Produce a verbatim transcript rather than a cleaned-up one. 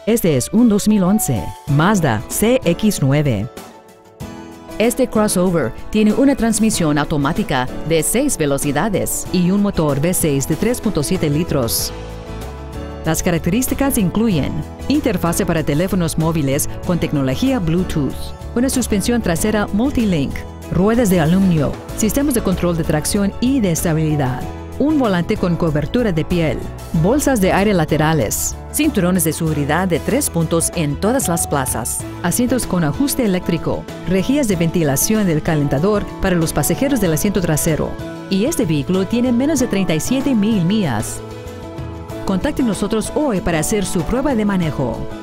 Este es un dos mil once Mazda C X nueve. Este crossover tiene una transmisión automática de seis velocidades y un motor V seis de tres punto siete litros. Las características incluyen interfase para teléfonos móviles con tecnología Bluetooth, una suspensión trasera Multilink, ruedas de aluminio, sistemas de control de tracción y de estabilidad, un volante con cobertura de piel, bolsas de aire laterales, cinturones de seguridad de tres puntos en todas las plazas, asientos con ajuste eléctrico, rejillas de ventilación del calentador para los pasajeros del asiento trasero. Y este vehículo tiene menos de treinta y siete mil millas. Contacte nosotros hoy para hacer su prueba de manejo.